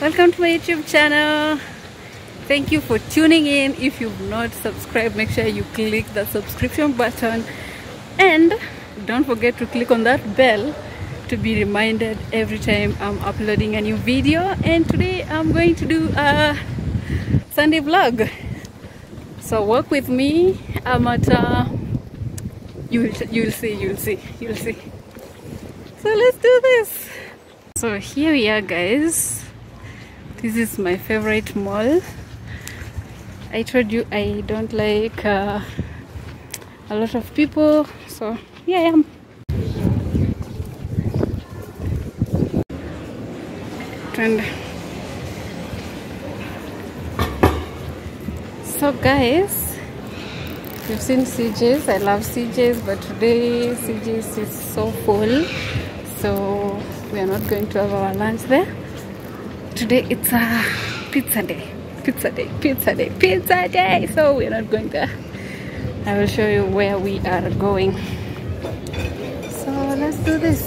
Welcome to my YouTube channel. Thank you for tuning in. If you've not subscribed, make sure you click the subscription button and don't forget to click on that bell to be reminded every time I'm uploading a new video. And today I'm going to do a Sunday vlog, so walk with me. I'm at you'll see. So let's do this. So here we are, guys. This is my favorite mall. I told you I don't like a lot of people, so here I am. And so guys, you've seen CJ's. I love CJ's, but today CJ's is so full, so we are not going to have our lunch there. Today it's a pizza day. So we're not going there. I will show you where we are going. So let's do this.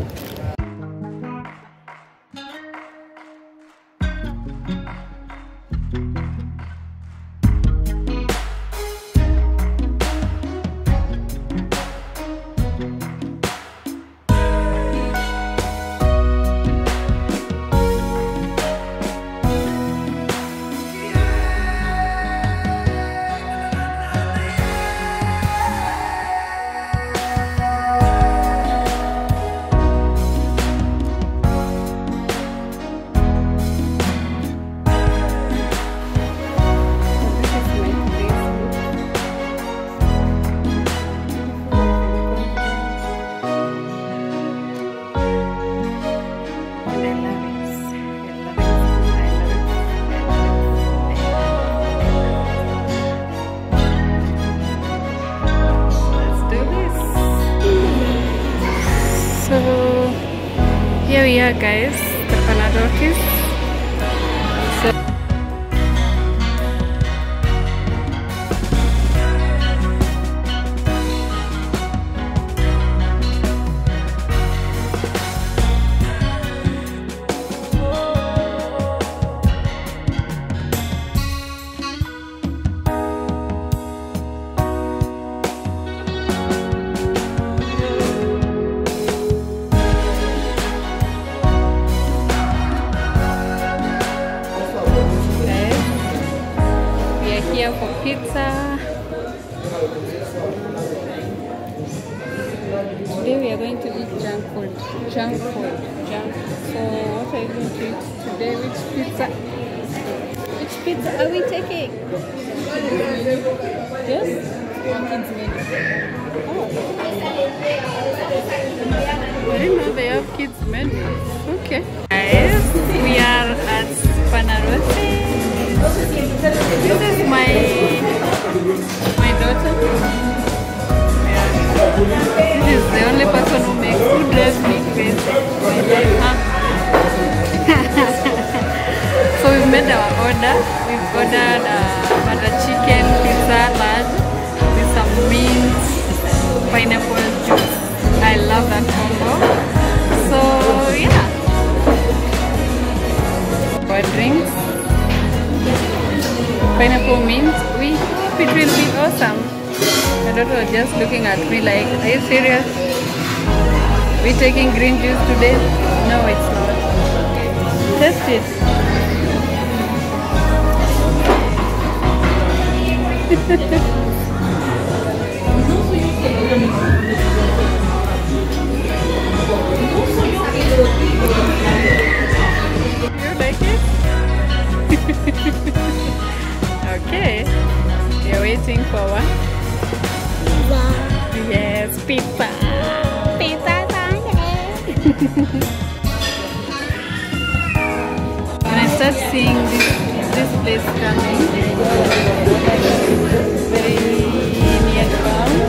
So here we are, guys, the Panadokis. Here for pizza. Today we are going to eat junk food. So what are you going to eat today? Which pizza are we taking? Yes? Oh. I didn't know they have kids menu. Okay. Guys, we are at Panarottis. This is my daughter. Yeah. This is the only person who drives me crazy. So we've made our order. We've ordered butter chicken pizza large with some mint pineapple juice. I love that combo. So yeah. Our drinks. Pineapple mint, we hope it will be awesome. My daughter was just looking at me like, are you serious? We taking green juice today? No, it's not. Test it. You like it? Okay, you're waiting for what? Pizza. Yes, pizza. Pizza Sunday. When I start seeing this place coming, very nearby.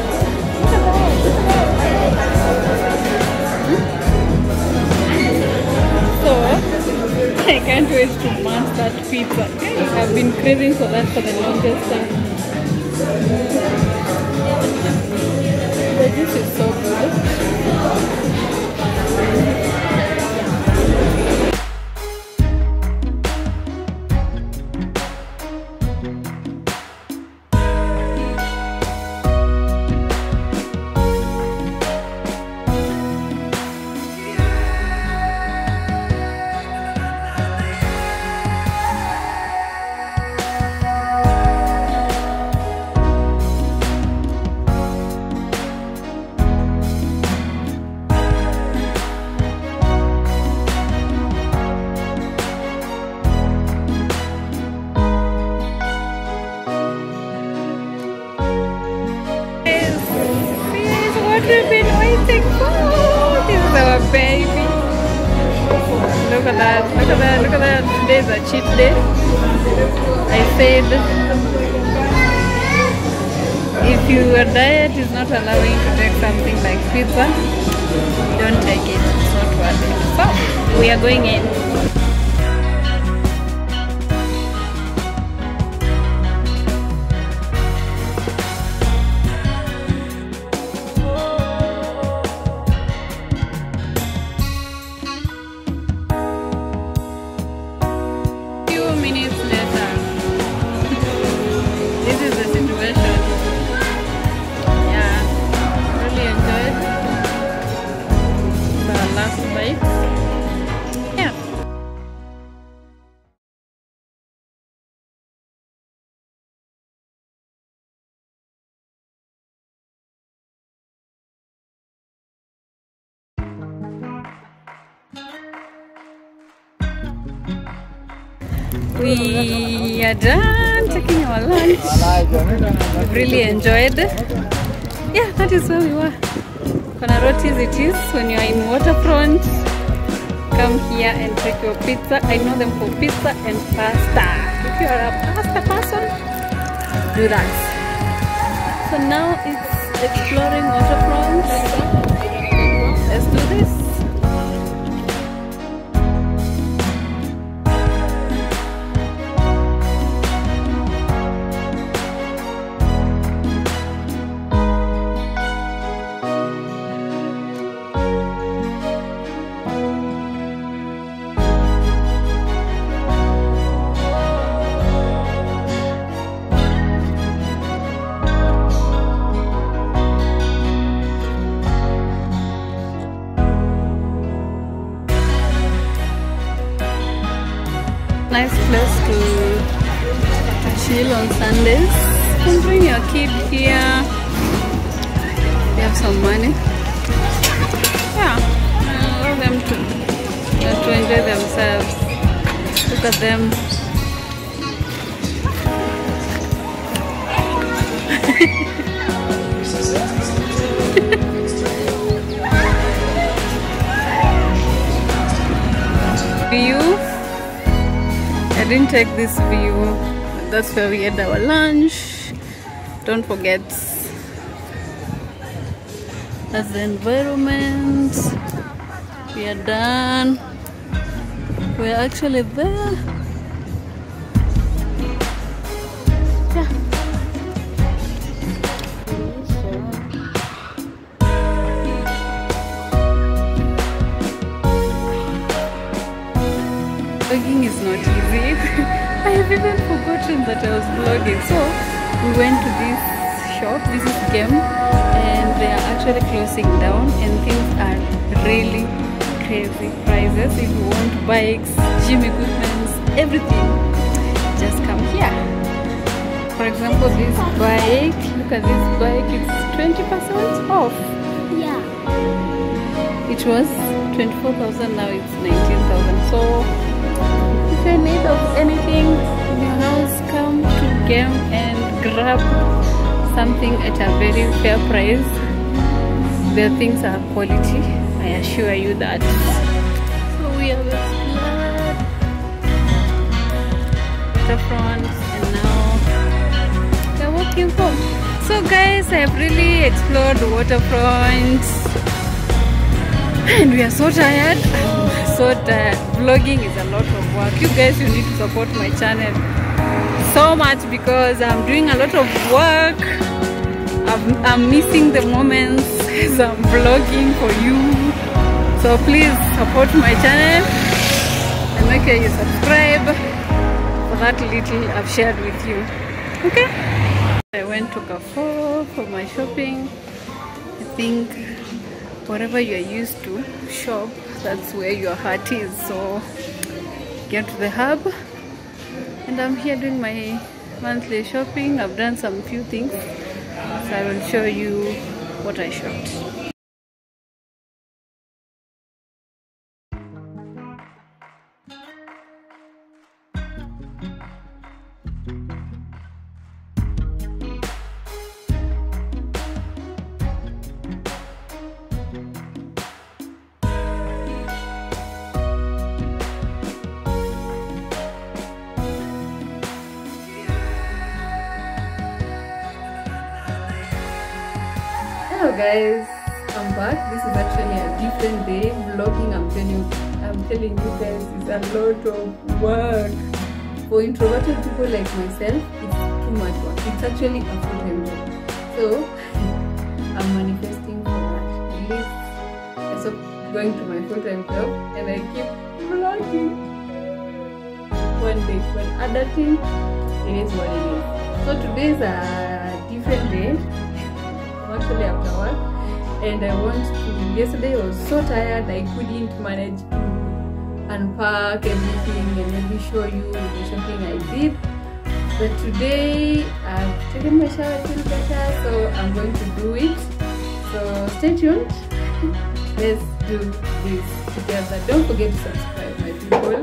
So I can't wait to munch that pizza. I've been craving for that for the longest time. But this is so good. at that, look at that, look at that. Today is a cheat day. I said if your diet is not allowing to take something like pizza, don't take it, it's not worth it. So, we are going in. We are done taking our lunch. We've really enjoyed. Yeah, that is where we were. Panarotis it is when you are in waterfront. Come here and take your pizza. I know them for pizza and pasta. If you are a pasta person, do that. So now it's exploring waterfront. Let's do this. Nice place to chill on Sundays. You can bring your kid here. You have some money. Yeah, allow them to enjoy themselves. Look at them. View. I didn't take this view. That's where we had our lunch. Don't forget, that's the environment. We are done. We're actually there. Yeah. Vlogging is not easy. I have even forgotten that I was vlogging. So we went to this shop. This is Gem, and they are actually closing down, and things are really crazy prices. If you want bikes, gym equipment, everything, just come here. For example, this bike, look at this bike, it's 20% off. Yeah. It was 24,000, now it's 19,000. So if you're in need of anything in your house, come to Gem and grab something at a very fair price. Their things are quality, I assure you that. So we have explored the front, and now we're walking home. So guys, I've really explored the waterfront, and we are so tired. I'm so tired. Vlogging is a lot of work. You guys, you need to support my channel so much because I'm doing a lot of work. I'm missing the moments as I'm vlogging for you. So please support my channel and make sure you subscribe for that little I've shared with you. Okay? I went to Carrefour for my shopping. I think whatever you're used to shop, that's where your heart is. So get to the hub, and I'm here doing my monthly shopping. I've done some few things, so I will show you what I shopped. guys, I'm back. This is actually a different day. Vlogging, I'm telling you guys, is a lot of work. For introverted people like myself, it's too much work. It's actually a full-time job. So I'm manifesting for that. At least I stopped going to my full-time job and I keep vlogging. One day, but other thing, it is what it is. So today is a different day. I'm actually after work, and I want to. Yesterday I was so tired I couldn't manage to unpack everything and maybe show you the shopping I did. But today I've taken my shower a little better, so I'm going to do it. So stay tuned. Let's do this together. Don't forget to subscribe, my people.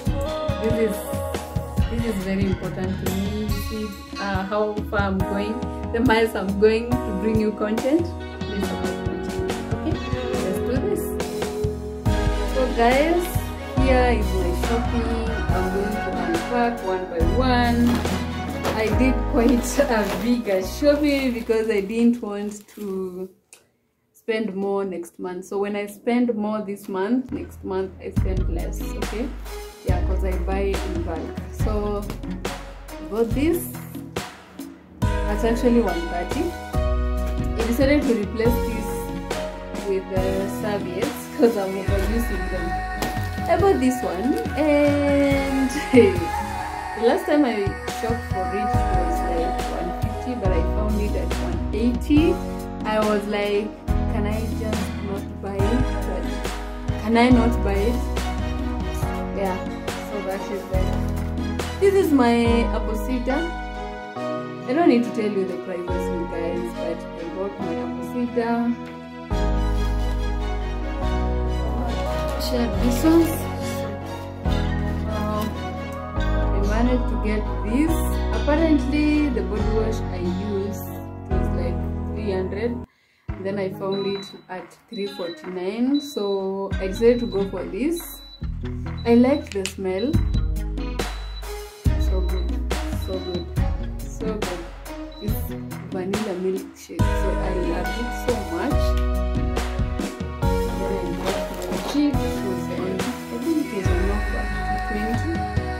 This is very important to me. You see how far I'm going, the miles I'm going to bring you content. Please support my channel. Okay, let's do this. So guys, here is my shopping. I'm going to unpack one by one. I did quite a big shopping because I didn't want to spend more next month. So when I spend more this month, next month I spend less. Okay, yeah, because I buy in bulk. So I bought this. That's actually 130. I decided to replace this with the serviettes because I'm overusing them. I bought this one, and the last time I shopped for it was like 150, but I found it at 180. I was like, can I just not buy it? But can I not buy it? Yeah, so that is that. This is my apple cider. I don't need to tell you the prices, you guys, but I bought my apple cider. Share this one. I managed to get this. Apparently, the body wash I used was like 300. Then I found it at 349. So I decided to go for this. I liked the smell. So good, so good, so good. It's vanilla milkshake, so I love it so much. Then I got my cheap. It was on, I think it was on offer, 20.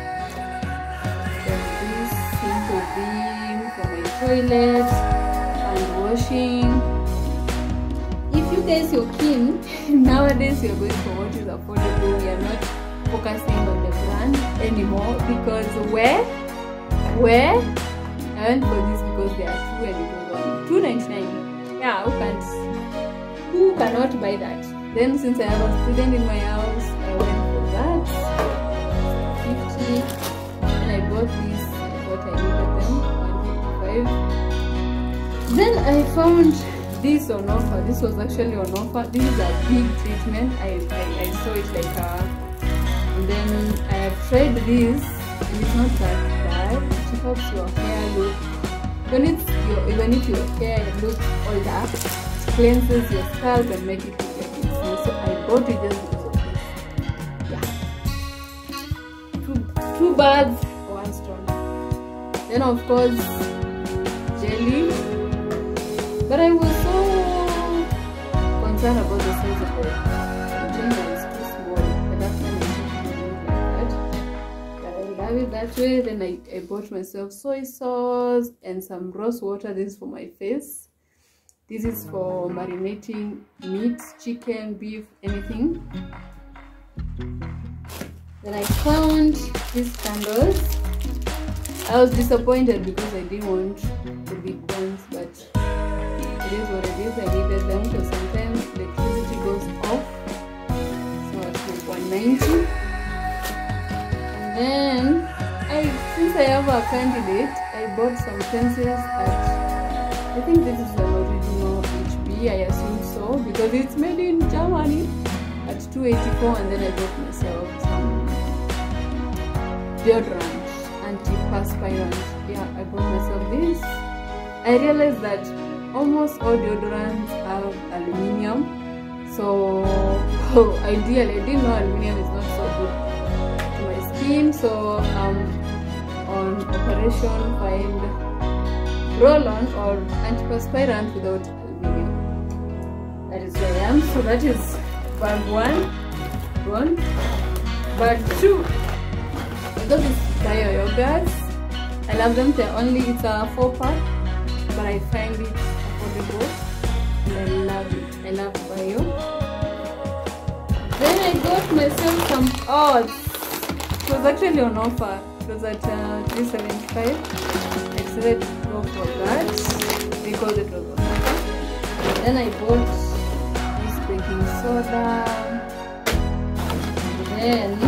Then this simple bean for my toilet and washing. If you guys are keen, nowadays we are going for what is affordable. We are not focusing on the brand anymore because where I went for this because there are two and it was on $2.99. Yeah, who cannot buy that? Then since I have a student in my house, I went for that 50, and I bought this. I thought I needed them 155. Then I found this on offer. This was actually on offer. This is a big treatment. I saw it like and then I have tried this, and it's not that bad. It helps your hair look, even if your hair looks older, it cleanses your scalp and make it look like it's new. So I bought it just because of this. Yeah, two birds, one stone. Then of course jelly, but I was so concerned about the size of it. That way. Then I bought myself soy sauce and some rose water. This is for my face. This is for marinating meat, chicken, beef, anything. Then I found these candles. I was disappointed because I didn't want the big ones, but it is what it is. I needed them because sometimes electricity goes off. So it's like 190. And then since I have a candidate, I bought some pencils at, I think this is an original HB, I assume so, because it's made in Germany at 284. And then I bought myself some deodorant, antiperspirant. Yeah, I bought myself this. I realized that almost all deodorants have aluminium, so ideally, I didn't know aluminium is not so good to my skin, so on operation find roll-on or antiperspirant without aluminium. is where I am. So that is bag 1. Bag 2, I got this bio yogurts. I love them. It's a 4-pack, but I find it affordable and I love it. I love bio. Then I got myself some odds. It was actually on offer. It was at $3.75. I decided to go for that because it was on offer. Then I bought this baking soda. Then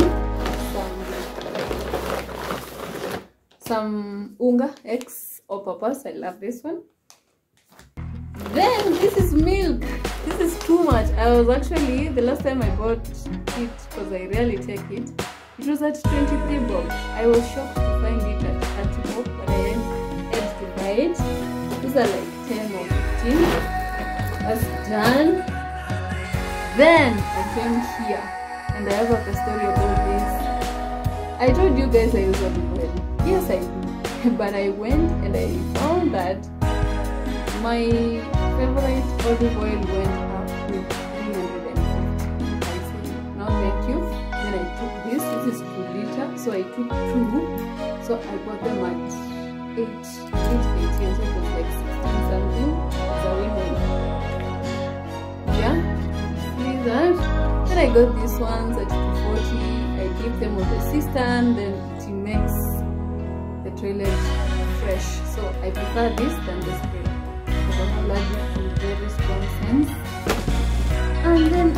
some unga X or papas. I love this one. Then this is milk. This is too much. I was actually, the last time I bought it, because I rarely take it, it was at 23 bob. I was shocked to find it at 30 bob, but I had to buy it. These are like 10 or 15. That's done. Then I came here and I have a story about this. I told you guys I use olive oil. Yes, I do. But I went and I found that my favorite olive oil went up with 350. I said, no thank you. Then I took this. This is 2 liters. So I took 2. So I bought them at 8.80. So it was like 16 something. So we went. Yeah. See that? Then I got these ones at 240. I give them on the cistern. Then it makes the toilet fresh. So I prefer this than the spray. I'm allergic to very strong scents. And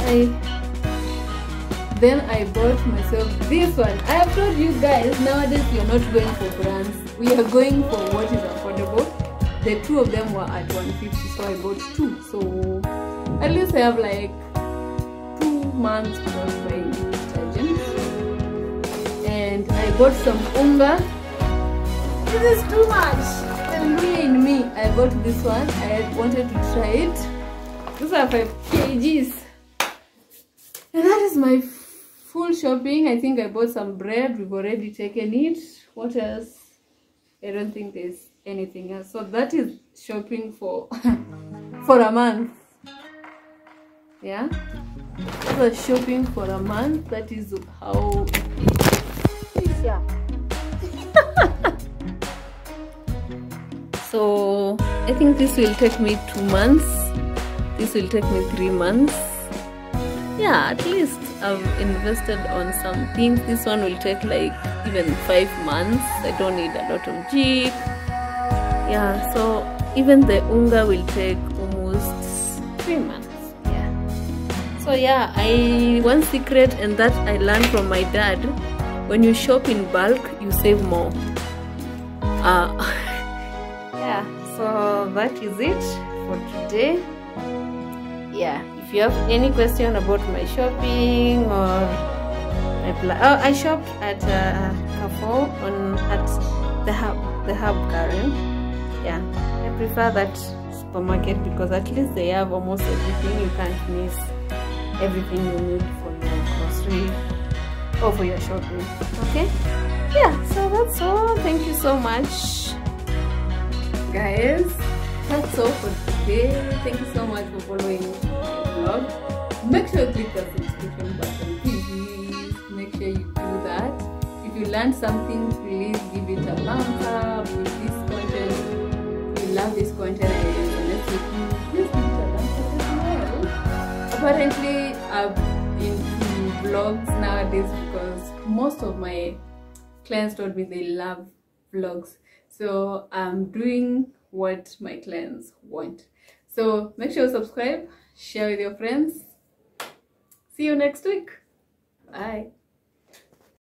then I bought myself this one. I have told you guys, nowadays we are not going for brands. We are going for what is affordable. The 2 of them were at $150, so I bought 2. So at least I have like 2 months without buying detergent. And I bought some unga. This is too much. In me, I bought this one. I wanted to try it. These are 5 kgs. And that is my full shopping. I think I bought some bread. We've already taken it. What else? I don't think there's anything else. So that is shopping for for a month. Yeah, that's shopping for a month. That is how it is. Yeah. So I think this will take me 2 months. This will take me 3 months. Yeah, at least I've invested on some things. This one will take like even 5 months. I don't need a lot of jik. Yeah, so even the unga will take almost 3 months. Yeah. So yeah, one secret, and that I learned from my dad: when you shop in bulk, you save more. Yeah, so that is it for today. Yeah, if you have any question about my shopping or I shopped at Carrefour at the Hub Karen. Yeah, I prefer that supermarket because at least they have almost everything. You can't miss everything you need for your grocery or for your shopping. Okay, yeah, so that's all. Thank you so much, guys. That's all for today. Thank you so much for following my vlog. Make sure you click the subscription button, please. Make sure you do that. If you learned something, please give it a thumbs up. With this content, you love this content, and let's see, please give it a thumbs up as well. Apparently, I'm into vlogs nowadays because most of my clients told me they love vlogs. So I'm doing what my clients want. So make sure you subscribe, share with your friends. See you next week. Bye.